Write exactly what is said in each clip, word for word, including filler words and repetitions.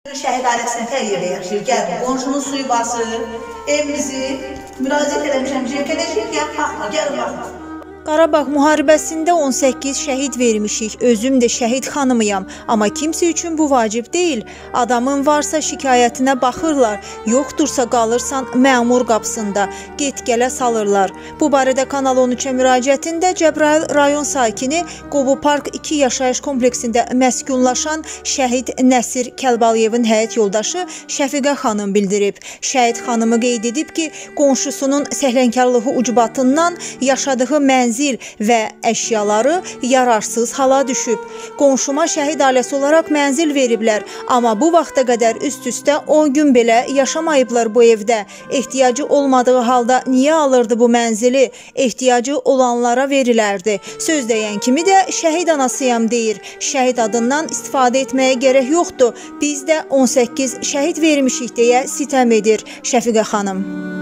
Şəhid ailəsinə hər yerdə yaşayır. Gəl, qonşunun suyu basır, evimizi müraciət eləmişəm. Gedəcək, gəl, baxma, gəlin, baxma. Qarabağ müharibəsində on səkkiz şəhid vermişik. Özüm də şəhid xanımıyam. Amma kimsə üçün bu vacib deyil. Adamın varsa şikayətinə baxırlar. Yoxdursa qalırsan məmur qapısında. Get-gələ salırlar. Bu barədə Kanal on üçə müraciətində Cəbrayıl rayon sakini Qobu Park iki yaşayış kompleksində məskunlaşan şəhid Nəsir Kəlbaliyevin həyat yoldaşı Şəfiqə xanım bildirib. Şəhid xanımı qeyd edib ki, qonşusunun səhlənkarlığı ucbatından yaşadığı mənzil və əşyaları yararsız hala düşüb. Qonşuma şəhid ailəsi olaraq mənzil veriblər, amma bu vaxta qədər üst-üstə on gün belə yaşamayıblar bu evdə. Ehtiyacı olmadığı halda niyə alırdı bu mənzili? Ehtiyacı olanlara verilərdi. Söz deyən kimi də şəhid anasıyam deyir. Şəhid adından istifadə etməyə gərək yoxdur. Biz də on səkkiz şəhid vermişik deyə sitem edir Şəfiqə xanım.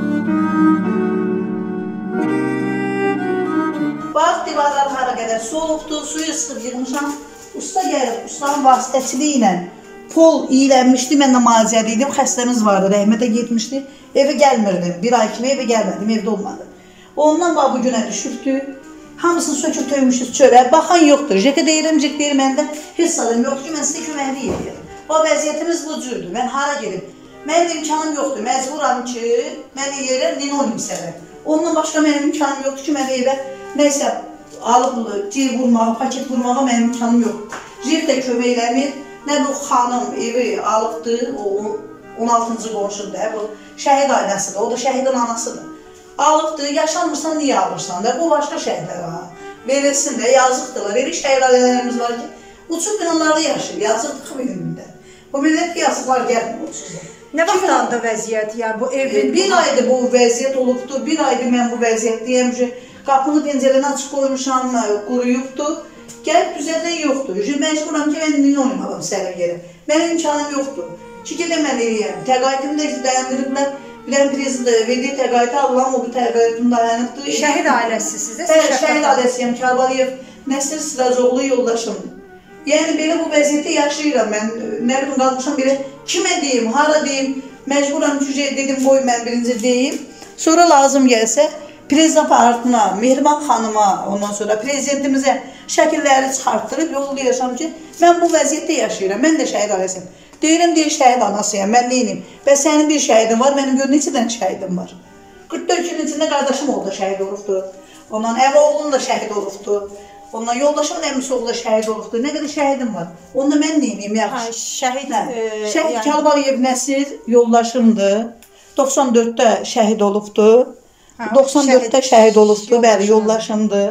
Bax, divarlar hara qədər soğuqdur, suyu sıxıb yığmışam. Usta gəlib, ustanın vasitəçiliyi ilə pol iyilənmişdi, mən də maziyədə idim, xəstəmiz vardı, rəhmətə getmişdi. Evə gəlmirdim, bir ay kimi evə gəlmədim, evdə olmadı. Ondan bax, bu günə düşübdü, hamısını söküb töymüşüz çölə, baxan yoxdur. Jekə deyirəm, jek deyir, məndə hiss alım yoxdur ki, mən sizə köməkli edirəm. O vəziyyətimiz bu cürdür, mən hara gedim? Mənim imkanım yoxdur, məcburam ki, mən yerəm linoleum səbər. Ondan başqa mənim imkanım yoxdur ki, mən evə nəysə, alıb, cir vurmağa, paket vurmağa mənim imkanım yox. Jir də kömək eləmir, nə bu xanım evi alıbdır, o on altıncı qonşudur, bu şəhid ailəsidir, o da şəhidin anasıdır. Alıbdır, yaşanmırsan, niyə alırsan da, bu başqa şəhidlərə verilsin də, yazıqdırlar. Elə şəhid ailələrimiz var ki, uçub binalarda yaşayır, yazıqdır bugünündə. Bu millət yazıqlar gəlmir uçsuzlar. Nə vaxtanda vəziyyət, yəni bu evin... Bir aydır bu vəziyyət olubdur, bir aydır mən bu vəziyyətdəyəm ki, qapını pencərəni açıq qoymuşam, quruyubdur, gəlib düzəldən yoxdur. Məcburam ki, mən linoleum alam sərir yerə. Mənim imkanım yoxdur. Ki, gedə mən eləyəm. Təqaüdümü də dayanırıblar, bilən prezident verdiyi təqaüdü alıram, o bu təqaüdüm dayanıbdır. Şəhid ailəsi sizə? Bəli, şəhid ailəsiyəm, Kəlbaliyev, Nəsir Sıracoğlu yoldaşımdır. Yəni, belə bu vəziyyətdə yaşayıram mən, nə bilim, qalmışam belə, kimə deyim, hara deyim, məcburam ki, dedim, qoy mən birinci deyim, sonra lazım gəlsə, prezident aparatına, Mehriban xanıma, ondan sonra prezidentimizə şəkilləri çıxartdırıb, yollayacam ki, mən bu vəziyyətdə yaşayıram, mən də şəhid ailəsiyəm. Deyirəm, deyir, şəhid anasıyam, mən neyim? Və sənin bir şəhidin var, mənim gör, neçə dənə şəhidim var. qırx dörd gün içində qardaşım oldu, şəhid olubdur. Ondan əv oğlum da şəhid olubdur. Ondan yoldaşımın əmisi oğlu da şəhid olubdur. Nə qədər şəhidim var. Onda mən neyim, yaxşı. Şəhid... Şəhid Kəlbaliyev Nəsir yoldaşımdır. doxsan dörddə şəhid olubdur. doxsan dörddə şəhid olubdur, bəli, yoldaşımdır.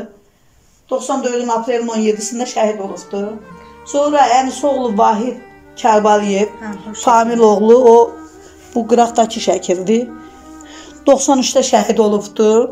doxsan dördün aprelin on yeddisində şəhid olubdur. Sonra əmisi oğlu Vahid Kəlbaliyev, Famil oğlu, o bu qıraqdakı şəkildir. doxsan üçdə şəhid olubdur.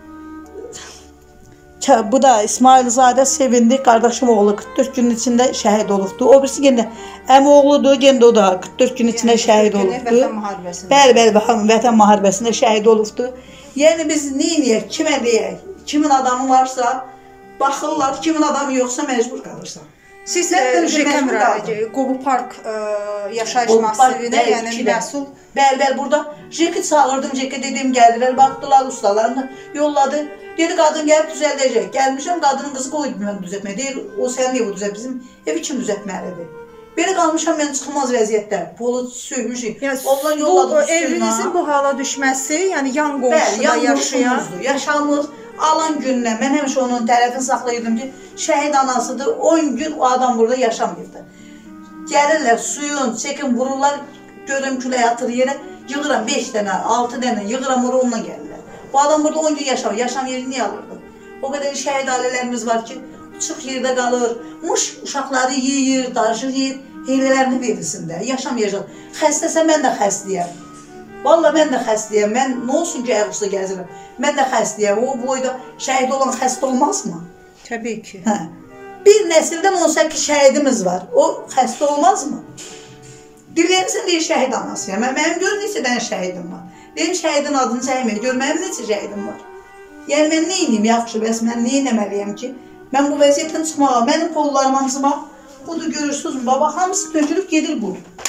Bu da İsmailzadə Sevindi, qardaşım oğlu qırx dörd günün içində şəhid olubdur. O birisi gəndə əmi oğludur, gəndə o da qırx dörd gün içində şəhid olubdur. Vətən müharibəsində. Bəli, bəli, vətən müharibəsində şəhid olubdur. Yəni biz neyniyək, kimə deyək, kimin adamı varsa, baxırlar, kimin adamı yoxsa məcbur qalırsan. Siz Jekə müraciət, Qobu Park yaşayış masivinə, yəni məsul... Bəli, bəli, burada Jekə çağırdım, Jekə dedim, gəldilər, baxdılar, ustalarını yolladı. Dedi, qadın gəlib düzəldəcək. Gəlmişəm, qadının qızı qoydu mən düzəltməyə. Deyir, o sənin evi düzəlt, bizim evi kim düzəltməlidir? Belə qalmışam, mən çıxılmaz vəziyyətdə. Polu söymüşük. Onlar yolladı bu evinizin bu hala düşməsi, yəni yan qonşuda yaşayan... Yaşamır. Alan gündən, mən həmişə onun tərəfini saxlayırdım ki, şəhid anasıdır, on gün o adam burada yaşamayırdı. Gəlirlər, suyun, çəkin, vururlar, görürüm külə yatır yerə, yığıram beş dənə, altı dənə, yığıram oraya, onunla gəlirlər. Bu adam burada on gün yaşamır, yaşam yeri niyə alırdı? O qədər şəhid ailələrimiz var ki, çıx yerdə qalır, muş uşaqları yeyir, darışır, yeyir, heylələrini verirsin də, yaşam yeri. Xəstəsə mən də xəstəyəm. Valla mən də xəstəyəm, mən nə olsun ki, əvvuzda gəzirəm, mən də xəstəyəm, o boyda şəhid olan xəstə olmazmı? Təbii ki. Bir nəsildən on səkkiz şəhidimiz var, o xəstə olmazmı? Diləyəmsən deyir, şəhid anasıyam, mənim gör neçə dənə şəhidim var. Deyim, şəhidin adını səhməyir, gör mənim neçə şəhidim var. Yəni, mən neyiniyim yaxşı, bəs mən neyin əməliyəm ki, mən bu vəziyyətdən çıxmağa, mənim pollarım hamısı bax, budur görürsünüz mü, baba, hamısı tökülüb gedir bu.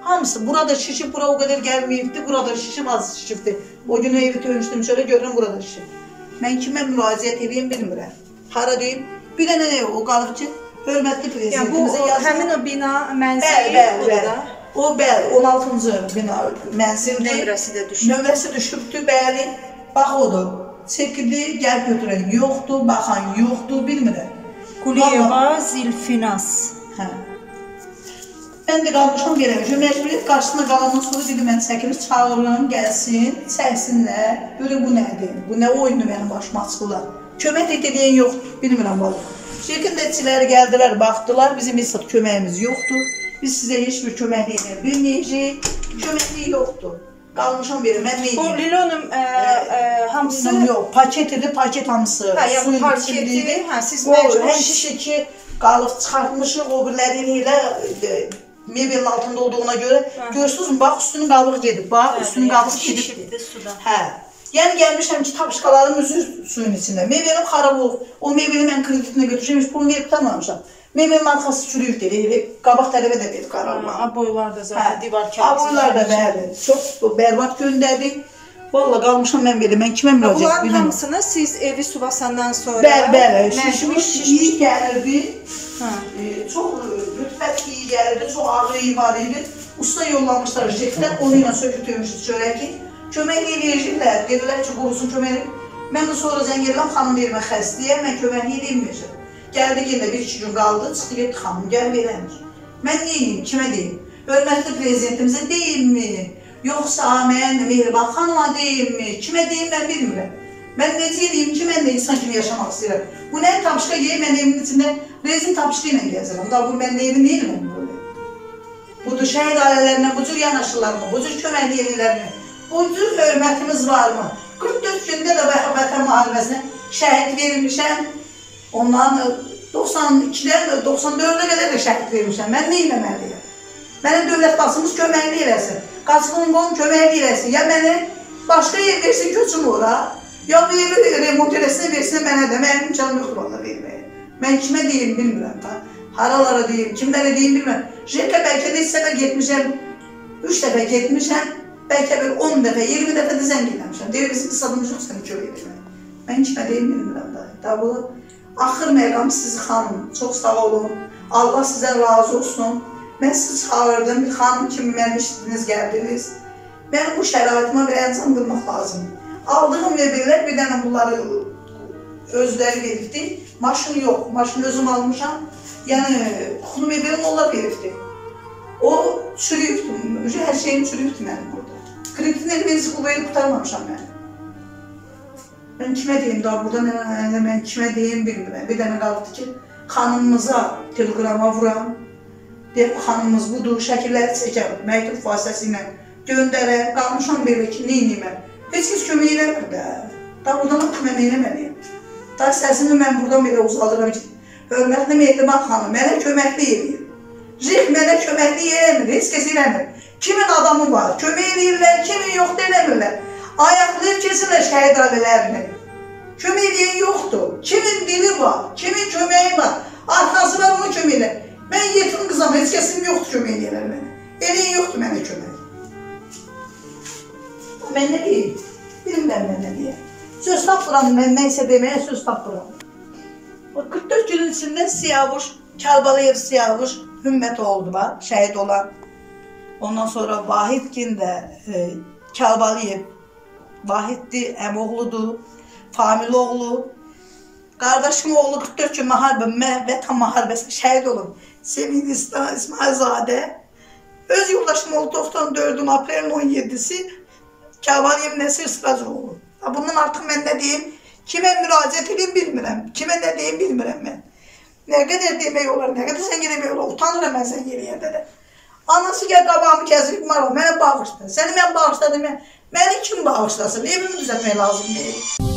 Hamısı burada şişib, bura o qədər gəlməyibdi, burada şişib, az şişibdi. O gün evi dönüşdüm, şöyle görürüm burada şişib. Mən kimə müraciət edeyim bilmirəm. Hara deyim, bir dənə ev o qalıb ki, hörmətli prezidentimizə yazdım. yazdım. Həmin o bina mənzili bəli, bəli, burada. Bəli. O bəli, on altıncı bina mənzildir. Nömrəsi də düşüb. Nömrəsi düşübdür, bəli. Bax odur. Çəkildi, gəl götürən yoxdur, baxan yoxdur, bilmirəm. Quliyeva Zilfinas. Hə. Mən də qalmışam verəmişəm. Məcburiyyət qarşısında qalandan sonra dedim, mən çəkilir çağırırım, gəlsin, çəksinlər. Böyle bu nədir? Bu nə oyundur mənim başıma açıqlar? Kömək edilən yoxdur, bilmirəm valla. Şirkətçiləri gəldilər, baxdılar, bizim heç köməyimiz yoxdur. Biz sizə heç bir kömək edə bilməyəcəyik. Köməkliyi yoxdur. Qalmışam verim, mən nə edeyim? Bu Lilonun e, e, hamısı... Yox, paketidir, paket hamısı. Hə, yəni paketi, hə, siz məcbur... Həm şişi ki, qalıq çıxartmışıq, o birləri ilə mebelin altında olduğuna görə. Görürsünüz mü, bax, üstünün qabıq gedib, bax, üstünün qabıq gedib. Hə. Yəni gəlmişəm ki, tapışqalarım üzür suyun içində. Mebelin xarab olub, o mebeli mən kreditinə götürüşəm, heç pulunu verib tanımamışam. Mebelin markası çürüyüb dedi, qabaq tələbə də verib qararlar. Aboylar da zaten, divar kağıdı. Aboylar da bəli, çox bərbad göndərdik. Valla qalmışam mən belə, mən kimə müraciət bilmirəm. Bunların hamısını siz evi su basandan sonra... Bəli, bəli, şişmiş, iyi gəlirdi. Çox rütbət iyi gəlirdi, çox ağır iyi var idi. Usta yollamışlar jekdən, onu ilə söküb dönmüşdü çörəki. Kömək eləyəcəklər, dedilər ki, qurusun kömək eləyir. Mən də sonra zəng edirəm, xanım deyirmə xəstəyəm, mən köməkliyi edilməyəcəm. Gəldi yenə bir iki gün qaldı, çıxdı getdi xanım, gəl verəmir. Mən neyim, kimə deyim? Hörmətli prezidentimizə deyimmi? Yoxsa mən Mehriban xanıma deyimmi? Kimə deyim, mən bilmirəm. Mən necə edeyim ki, mən də insan kimi yaşamaq istəyirəm. Bu nə tapışqa yeyim, mən evimin içində rezin tapışqa ilə gəzirəm. Da bu mən evin neyim mən böyle? Budur şəhid ailələrinə, bu cür yanaşırlarmı, bu cür köməkli yerlərimi, bu cür hörmətimiz varmı? qırx dörd gündə də Vətən müharibəsinə şəhid verilmişəm. Ondan doxsan ikidən doxsan dördə qədər də şəhid vermişəm. Mən nə eləməliyəm? Mənə dövlət basımız köməkli eləsin. Qaçqın qolum köməkli eləsin. Ya mənə başqa yer versin, köçüm ora. Ya bu evi remont eləsinə versin mənə də. Mənim imkanım yoxdur valla verməyə. Mən kimə deyim bilmirəm ta. Haralara deyim, kimlərə deyim bilmirəm. Jekə bəlkə də üç səfər getmişəm, üç dəfə getmişəm. Bəlkə bir on dəfə, iyirmi dəfə də zəng eləmişəm. Deyir, bizim qısadımız yox səni kömək etmək. Mən kimə deyim bilmirəm da. Da bu axır məqam sizi xanım, çox sağ olun. Allah sizdən razı olsun. Mən sizi çağırdım, bir xanım kimi mənim işitdiniz, gəldiniz. Mənim bu şəraitimə bir əncam qılmaq lazımdır. Aldığım mebellər bir dənə bunları özləri veribdi. Maşın yox, maşını özüm almışam. Yəni, kuxunu mebelim onlar veribdi. O çürüyübdü, hər şeyim çürüyübdü mənim burada. Kreditin elbenizi qulbayı qutarmamışam mən. Mən kimə deyim daha burada nə, mən kimə deyim bilmirəm. Bir dənə qaldı ki, xanımımıza telegrama vuram. Deyib, xanımımız budur, şəkilləri çəkər, məktub vasitəsi ilə göndərəm, qalmışam belə ki, neyiniyim mən. Heç kəs kömək eləmir də. Daha buradan kömək eləməliyim. Daha səsimi mən buradan belə uzadıram ki, hörmətli Mehriban xanım, mənə köməkli eləyir. Jek mənə köməkli eləmir, heç kəs eləmir. Kimin adamı var, kömək eləyirlər, kimin yoxdur eləmirlər. Ayaqlayıb keçirlər şəhid ailələrini. Kömək eləyən yoxdur. Kimin dili var, kimin köməyi var, arkası var onu kömək eləyir. Mən yetim qızam, heç kəsim yoxdur kömək eləyirlər mənə. Eləyən yoxdur mənə kömək. Mən nə deyim? Bilmirəm mən nə deyəm. Söz tapıram, mən nəysə deməyə söz tapıram. qırx dörd günün içində Siyavuş, Kəlbalayev Siyavuş Hümmət oldu var, şəhid olan. Ondan sonra Vahidgin də e, Kəlbalayev, Vahiddir, əmoğludur, Famil oğlu. Qardaşım oğlu qırx dörd gün müharibə, Vətən müharibəsində şəhid olub. Semih İsmailzadə. Öz yoldaşım oldu doxsan dördün aprelin on yeddisi Kəlbalayev Nəsir Sıracoğlu. Bundan artıq mən nə deyim, kimə müraciət edeyim bilmirəm, kimə nə deyim bilmirəm mən. Nə qədər demək olar, nə qədər sən demək olar, utanıram mən sən eləyəndə də. Anası gəl qabağımı kəsib, mənə bağışla, səni mən bağışladım, məni kim bağışlasın, evimi düzəltmək lazım deyil.